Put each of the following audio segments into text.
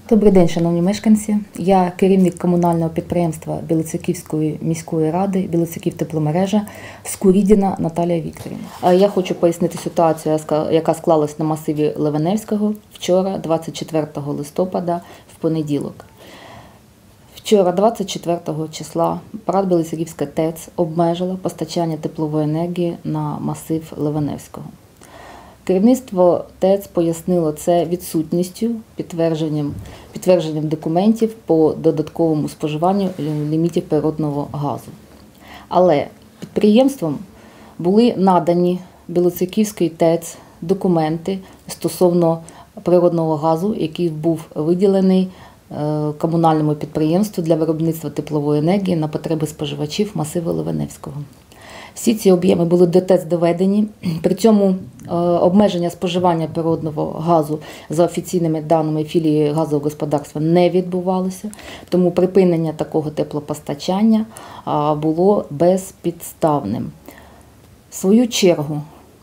Добрий день, шановні мешканці. Я керівник комунального підприємства Білоцерківської міської ради «Білоцерківтепломережа» Скурідіна Наталія Вікторівна. Я хочу пояснити ситуацію, яка склалась на масиві Левеневського вчора, 24 листопада, в понеділок. Вчора, 24 числа, ПрАТ Білоцерківська ТЕЦ обмежила постачання теплової енергії на масив Левеневського. Керівництво ТЕЦ пояснило це відсутністю, підтвердженням документів по додатковому споживанню лімітів природного газу. Але підприємством були надані Білоцерківській ТЕЦ документи стосовно природного газу, який був виділений комунальному підприємству для виробництва теплової енергії на потреби споживачів масиву Левеневського. Всі ці об'єми були до ТЕЦ доведені, при цьому обмеження споживання природного газу за офіційними даними філії газового господарства не відбувалося, тому припинення такого теплопостачання було безпідставним. В свою чергу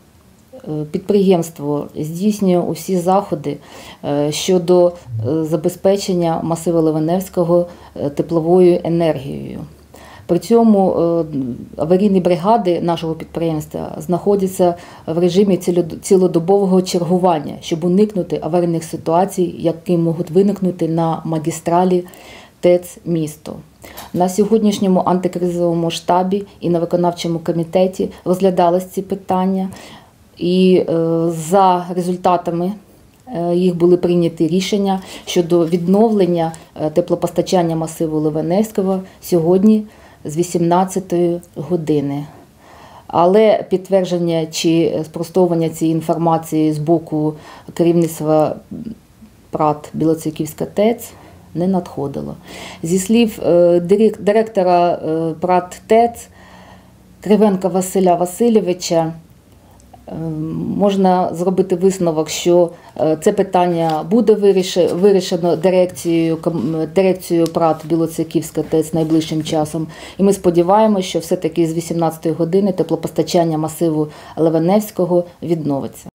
підприємство здійснює усі заходи щодо забезпечення масиву Левеневського тепловою енергією. При цьому аварійні бригади нашого підприємства знаходяться в режимі цілодобового чергування, щоб уникнути аварійних ситуацій, які можуть виникнути на магістралі ТЕЦ місто. На сьогоднішньому антикризовому штабі і на виконавчому комітеті розглядались ці питання, і за результатами їх були прийняті рішення щодо відновлення теплопостачання масиву Левеневського сьогодні з 18 години. Але підтвердження чи спростовування цієї інформації з боку керівництва ПрАТ Білоцерківська ТЕЦ не надходило. Зі слів директора ПрАТ ТЕЦ Кривенка Василя Васильовича, можна зробити висновок, що це питання буде вирішено дирекцією ПрАТ Білоцерківська ТЕЦ найближчим часом. І ми сподіваємося, що все-таки з 18 години теплопостачання масиву Левеневського відновиться.